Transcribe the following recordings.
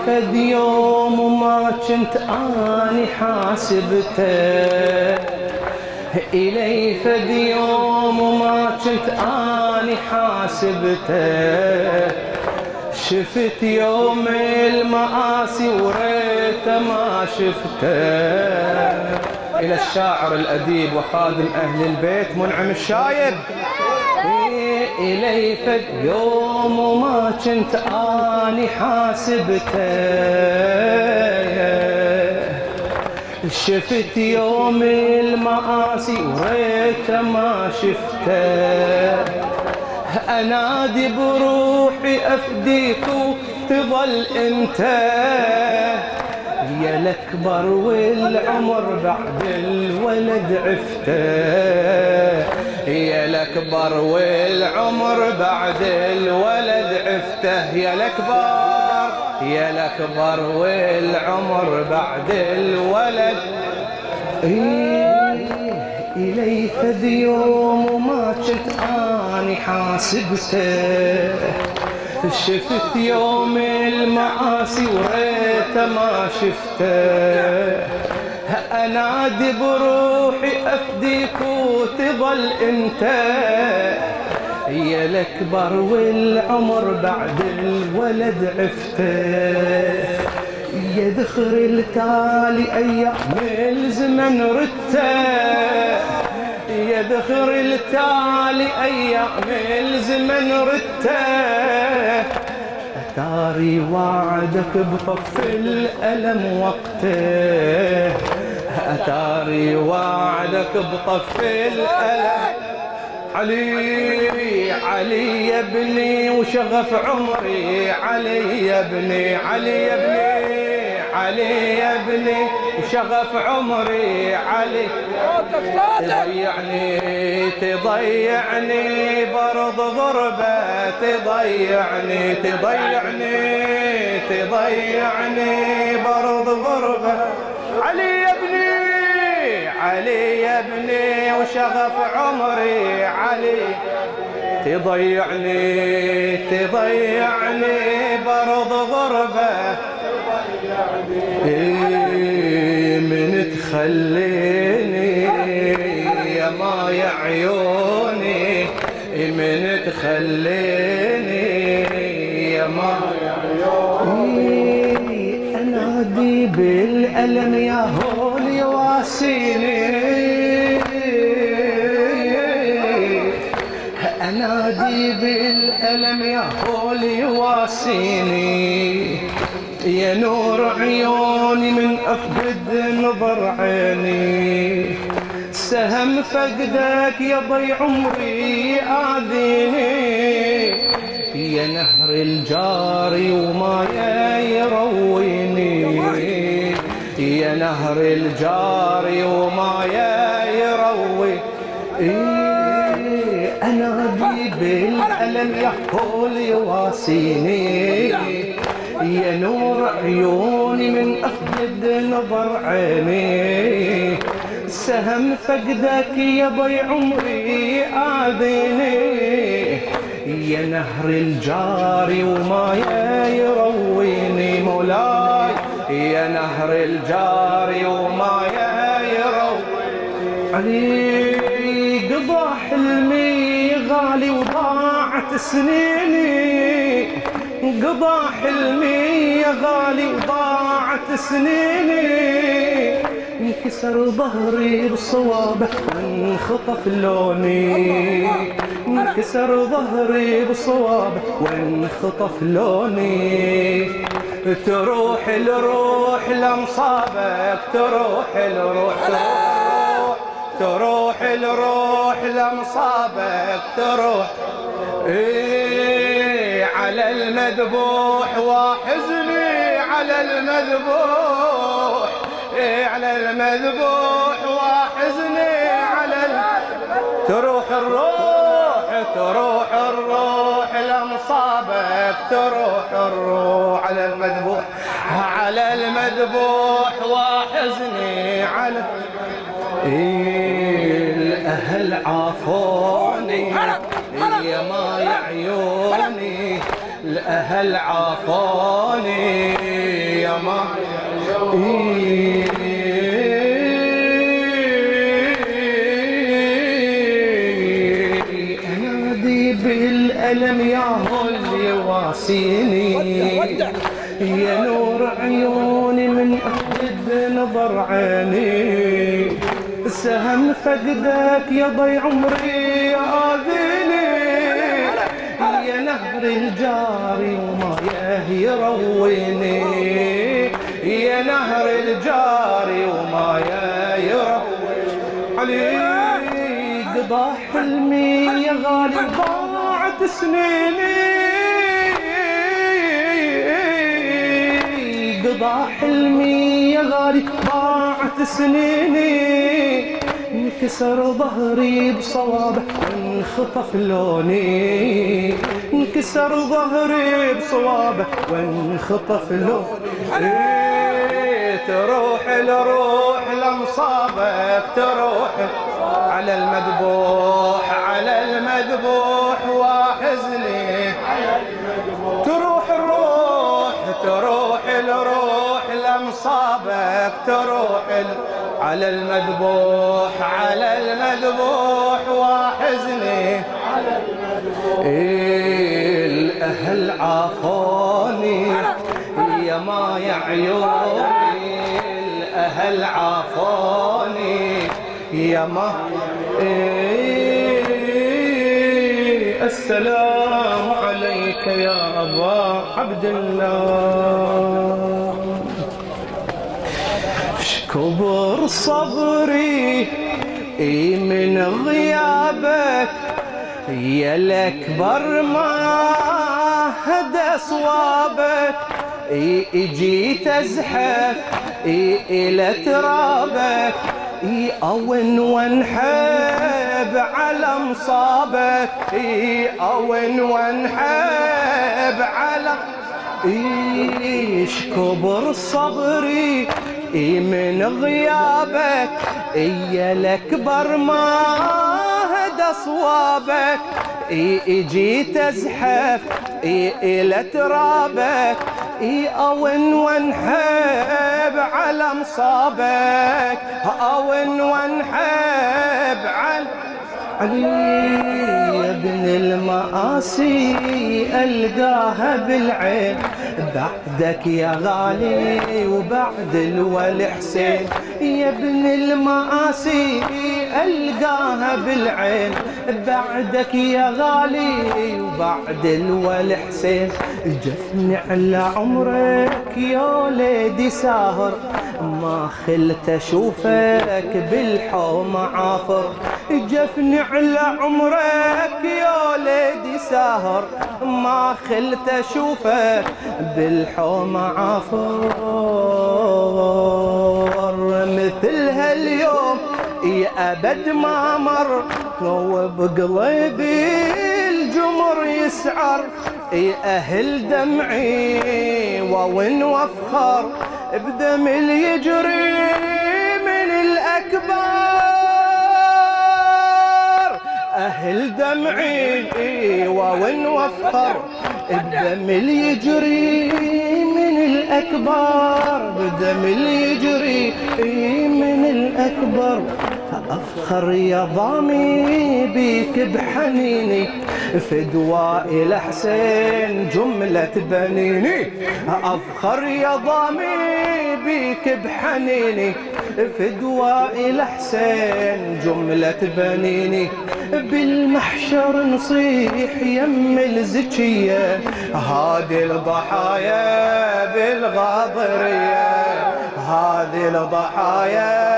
فد يوم وما كنت اني حاسبته، إلي فد يوم وما كنت اني حاسبته، شفت يوم المآسي وريته ما شفته. إلى الشاعر الأديب وخادم أهل البيت منعم الشايب. إلي فد يوم وما كنت اني حاسبته، شفت يوم المآسي وريته ما شفته، انادي بروحي افديك وتظل انت، يا الاكبر والعمر بعد الولد عفته، يا الاكبر والعمر بعد الولد عفته، يا الاكبر يا الاكبر والعمر بعد الولد. إلي فد يوم وما كنت اني حاسبته، شفت يوم المآسي وريته ما شفته، انادي بروحي افديك وتظل انت، يا الاكبر والعمر بعد الولد عفته، يا ذخر التالي ايام الزمن رته، يا ذخر التالي ايام الزمن رته، اتاري وعدك بخف الالم وقته، اتاري وعدك بخف الالم. علي علي يا ابني وشغف عمري، علي يا ابني علي يا ابني علي يا ابني وشغف عمري، علي تضيعني تضيعني برض غربة، تضيعني تضيعني تضيعني برض غربة. علي يا ابني علي يا ابني وشغف عمري، علي تضيعني تضيعني برض غربة، من تخليني يا ماي عيوني، من تخليني يا ماي عيوني، انادي بالألم يا هول يواسيني، انادي بالألم يا هول يواسيني، يا نور عيوني من افقد نظر عيني، سهم فقدك يا ضي عمري آذيني، يا نهر الجاري وما يرويني، يا نهر الجاري وما يروي. انادي بالألم يا هول يواسيني، يا نور عيوني من افقد نظر عيني، سهم فقدك يا ضي عمري آذيني، يا نهر الجاري وما يرويني، مولاي يا نهر الجاري وما يرويني. علي قضى حلمي غالي وضاعت سنيني، قضى حلمي يا غالي وضاعت سنيني، انكسر ظهري بصوابه وانخطف لوني، انكسر ظهري بصوابه وانخطف لوني، تروح الروح لمصابك، تروح الروح تروح تروح الروح لمصابك، تروح على المذبوح وحزني على المذبوح، على المذبوح وحزني على تروح الروح تروح الروح لمصابك، تروح الروح على المذبوح، على المذبوح وحزني على الأهل عافوني يا ما عيوني، الأهل عافوني يا ما أنادي بالألم يا هو اللي يواسيني يا نور عيوني من أحد نظر عيني سهم فقدك يا ضي عمري آذيني يا نهر الجاري ومايه يرويني يا نهر الجاري ومايه يرويني علي قضى حلمي يا غالي ضاعت سنيني قضى حلمي يا غالي ضاعت سنيني انكسر ظهري بصوابه وانخطف لوني انكسر ظهري بصوابه وانخطف لوني تروح الروح لمصابك تروح على المذبوح على المذبوح واحزني تروح الروح تروح الروح لمصابك تروح على المذبوح على المذبوح واحزني الأهل عافوني يا ما يا عيوني الأهل عافوني يا ما السلام عليك يا أبا عبد الله كبر صبري من غيابك يا الأكبر ما هدى صوابك جيت أزحف إلى ترابك أون وانحب على مصابك أون وانحب على كبر صبري من غيابك يا الأكبر ما هدى صوابك جيت أزحف إلى ترابك أون وانحب على مصابك أون وانحب علي يا ابن المآسي ألقاها بالعين بعدك يا غالي وبعد الولي حسين يا ابن المآسي ألقاها بالعين بعدك يا غالي وبعد الولي حسين جفني على عمرك يا وليدي ساهر ما خلت اشوفك بالحوم عافر جفني على عمرك يا وليدي ساهر ما خلت اشوفك بالحوم عافر مثل هاليوم يا ابد ما مر وبقلبي الجمر يسعر أهل دمعي وون وافخر بدم اللي يجري من الأكبر أهل دمعي وون وافخر بدم اللي يجري من الأكبر بدم اللي يجري من الأكبر أفخر يا ضامي بيك بحنيني فدوى إلى حسين جملة بنيني أفخر يا ضامي بيك بحنيني فدوى إلى حسين جملة بنيني بالمحشر نصيح يم الزكية هذه الضحايا بالغاضرية هذه الضحايا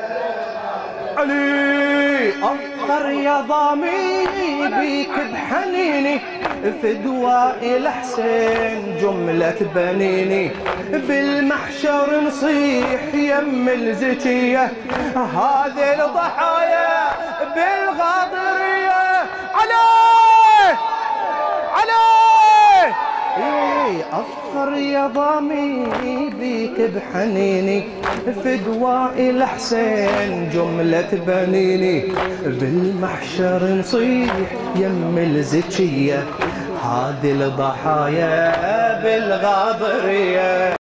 علي أفخر يا ضامي بيك بحنيني فدوى إلى حسين جملة بنيني بالمحشر نصيح يم الزكية هذه الضحايا بالغاضرية عليه عليه أفخر يا ضامي بيك بحنيني فدوى إلى حسين جملة بنيني بالمحشر نصيح يم الزكية هذه الضحايا بالغاضرية.